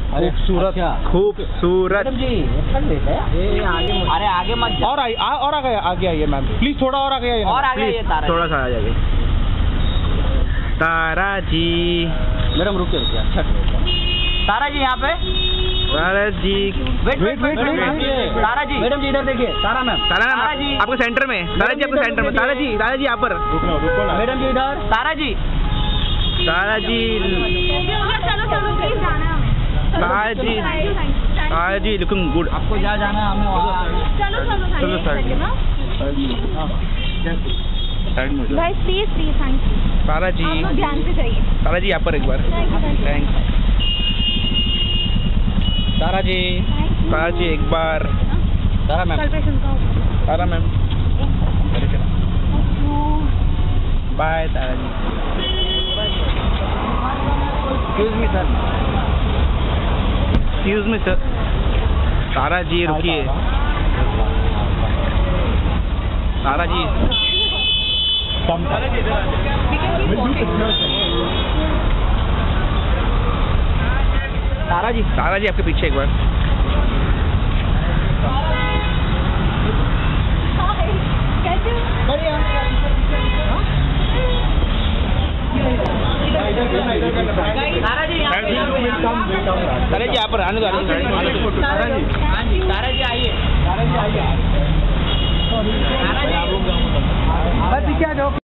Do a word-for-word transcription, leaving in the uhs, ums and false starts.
खूबसूरत खूबसूरत। ये आगे, अरे आगे मत जा। और आई आ, और आ गया आगे आइए मैम प्लीज, थोड़ा और आगे आइए और आगे आइए तारा, थोड़ा सा आ जाइए। तारा जी मैडम रुकिए रुकिए, अच्छा तारा जी यहाँ पे, Tara ji wait wait wait wait, Tara ji madam ji इधर देखिए, तारा मैम, तारा मैम आपके सेंटर में, तारा जी आपके सेंटर में, तारा जी तारा जी यहाँ पर, मैडम जी इधर, तारा जी तारा जी चलो चलो प्लीज जाना है हमें। Tara ji Tara ji looking good. आपको जहाँ जाना है हमें वहाँ। चलो चलो चलो सर भाई please please thank you. Tara ji आप लोग ध्यान से जाइए। तारा जी यहाँ पर एक बार, थैंक्स। तारा जी तारा जी एक बार, Tara ma'am, Tara ma'am bye Tara ji. Excuse me sir, excuse me sir. Tara ji रुकिए, तारा जी तारा जी तारा जी आपके पीछे एक बार। कैसे तारा जी यहाँ पे, तारा जी यहाँ पर आने दो, आने दो, आने दो। तारा जी, हाँ जी तारा जी आइए, तारा जी आइए, तारा जी।